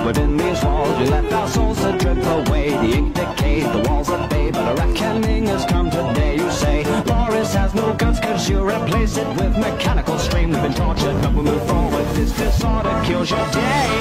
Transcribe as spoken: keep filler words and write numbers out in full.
within these walls. We left our souls to drip away, the ink decayed, the walls obey, but a reckoning has come today. You say Boris has no guts, cause you replace it with mechanical stream. We've been tortured, but we move forward. This disorder kills your day.